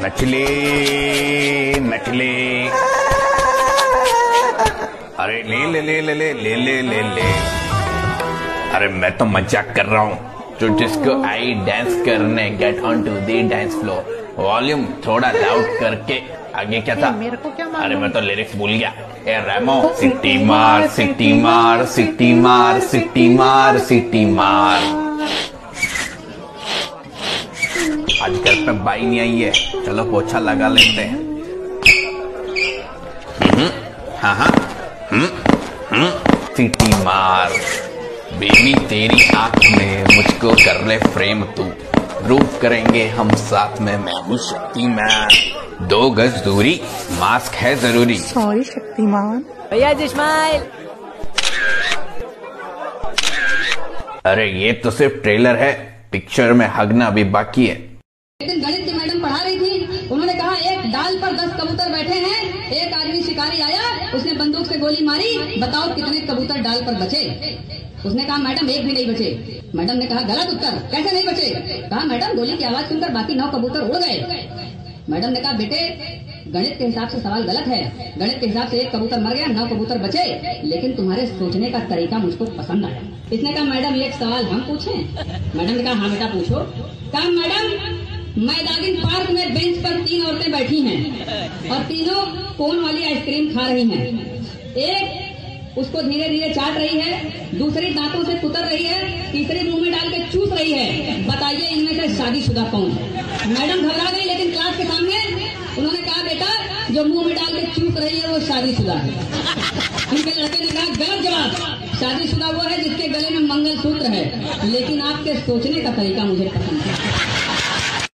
नचले नचले। अरे ले ले ले ले ले ले ले ले ले। अरे मैं तो मजाक कर रहा हूँ। जो जिसको आई डांस करने get on to the dance floor. Volume थोड़ा लाउड करके। आगे क्या था? मेरे को क्या मालूम? अरे मैं तो लिरिक्स भूल गया। ए रेमो सिटी मार सिटी मार सिटी मार सिटी मार सिटी मार। आज घर पे बाई नहीं आई है, चलो पोछा लगा लेते हैं। हाँ हाँ सिटी मार। बेबी तेरी आंख में मुझको कर ले फ्रेम तू। प्रूव करेंगे हम साथ में, मैं हूँ शक्तिमान। 2 गज दूरी मास्क है जरूरी। सॉरी शक्तिमान। भैया इस्माइल। अरे ये तो सिर्फ ट्रेलर है, पिक्चर में हगना अभी बाकी है। लेकिन गणित की मैडम पढ़ा रही थी, उन्होंने कहा एक डाल पर 10 कबूतर बैठे हैं, एक आदमी शिकारी आया, उसने बंदूक से गोली मारी, बताओ कितने कबूतर डाल पर बचे? उसने कहा मैडम एक भी नहीं बचे। मैडम ने कहा गलत उत्तर, कैसे नहीं बचे? कहा मैडम गोली की आवाज सुनकर बाकी 9 कबूतर उड़ गए। मैडम ने कहा बेटे गणित के हिसाब से सवाल गलत है, गणित के हिसाब से एक कबूतर मर गया, 9 कबूतर बचे, लेकिन तुम्हारे सोचने का तरीका मुझको पसंद आया। इसने कहा मैडम एक सवाल हम पूछें? मैडम ने कहा हाँ बेटा पूछो। कहा मैडम मैदागिन पार्क में बेंच पर 3 औरतें बैठी हैं और तीनों कोन वाली आइसक्रीम खा रही हैं। एक उसको धीरे धीरे चाट रही है, दूसरी दांतों से कुतर रही है, तीसरी मुंह में डाल के चूस रही है। बताइए इनमें से शादीशुदा कौन है? मैडम घबरा गई, लेकिन क्लास के सामने उन्होंने कहा बेटा जो मुंह में डाल के चूस रही है वो शादीशुदा है। उनके लड़के ने कहा गलत जवाब, शादीशुदा वो है जिसके गले में मंगलसूत्र है। लेकिन आपके सोचने का तरीका मुझे पसंद है।